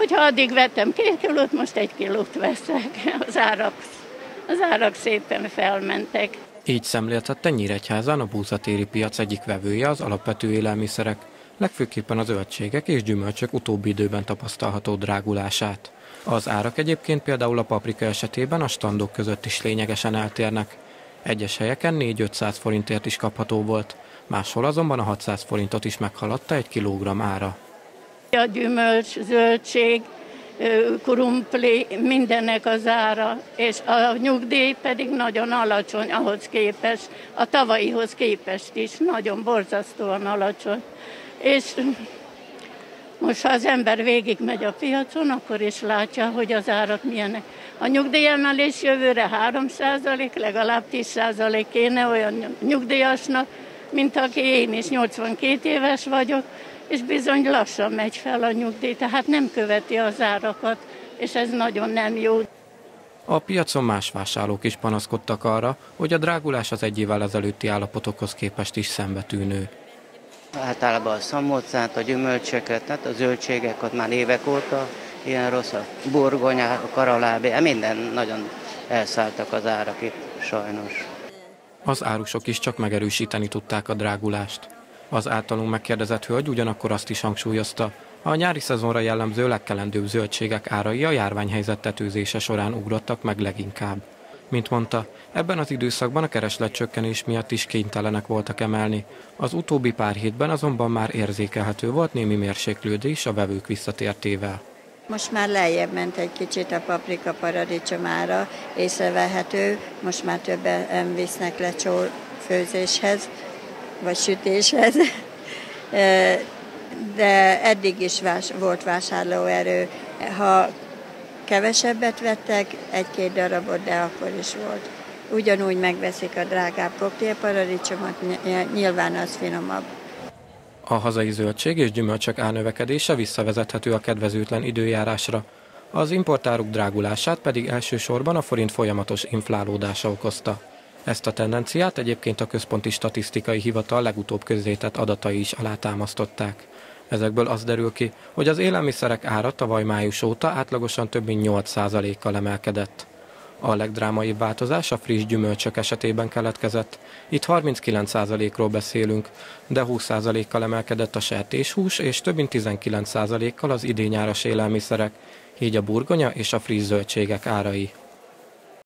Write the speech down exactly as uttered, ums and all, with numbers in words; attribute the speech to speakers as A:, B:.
A: Hogyha addig vettem két kilót, most egy kilót veszek. Az árak, az árak szépen felmentek.
B: Így szemléltette Nyíregyházán a búzatéri piac egyik vevője az alapvető élelmiszerek, legfőképpen az zöldségek és gyümölcsök utóbbi időben tapasztalható drágulását. Az árak egyébként például a paprika esetében a standok között is lényegesen eltérnek. Egyes helyeken négy-ötszáz forintért is kapható volt, máshol azonban a hatszáz forintot is meghaladta egy kilogramm ára.
A: A gyümölcs, zöldség, krumpli, mindennek az ára, és a nyugdíj pedig nagyon alacsony ahhoz képest, a tavalyihoz képest is nagyon borzasztóan alacsony. És most, ha az ember végigmegy a piacon, akkor is látja, hogy az árak milyenek. A nyugdíjemelés jövőre három százalék, legalább tíz százalék kéne olyan nyugdíjasnak, mint aki én is nyolcvankét éves vagyok, és bizony lassan megy fel a nyugdíj, tehát nem követi az árakat, és ez nagyon nem jó.
B: A piacon más vásárlók is panaszkodtak arra, hogy a drágulás az egy évvel ezelőtti állapotokhoz képest is szembetűnő.
C: Általában a szamócát, a gyümölcsöket, tehát a zöldségeket már évek óta ilyen rossz, a burgonya, a karalábé, minden nagyon elszálltak az árak itt, sajnos.
B: Az árusok is csak megerősíteni tudták a drágulást. Az általunk megkérdezett hölgy ugyanakkor azt is hangsúlyozta, a nyári szezonra jellemző legkelendőbb zöldségek árai a járványhelyzet tetőzése során ugrottak meg leginkább. Mint mondta, ebben az időszakban a keresletcsökkenés miatt is kénytelenek voltak emelni. Az utóbbi pár hétben azonban már érzékelhető volt némi mérséklődés a vevők visszatértével.
D: Most már lejjebb ment egy kicsit a paprika paradicsom ára, észrevehető, most már többen visznek le főzéshez, vagy sütéshez, de eddig is vás, volt vásárlóerő. Ha kevesebbet vettek, egy-két darabot, de akkor is volt. Ugyanúgy megveszik a drágább koktélparadicsomot, nyilván az finomabb.
B: A hazai zöldség és gyümölcsök árnövekedése visszavezethető a kedvezőtlen időjárásra. Az importáruk drágulását pedig elsősorban a forint folyamatos inflálódása okozta. Ezt a tendenciát egyébként a Központi Statisztikai Hivatal legutóbb közzétett adatai is alátámasztották. Ezekből az derül ki, hogy az élelmiszerek ára tavaly május óta átlagosan több mint nyolc százalékkal emelkedett. A legdrámaibb változás a friss gyümölcsök esetében keletkezett. Itt harminckilenc százalékról beszélünk, de húsz százalékkal emelkedett a sertéshús és több mint tizenkilenc százalékkal az idényáras élelmiszerek, így a burgonya és a friss zöldségek árai.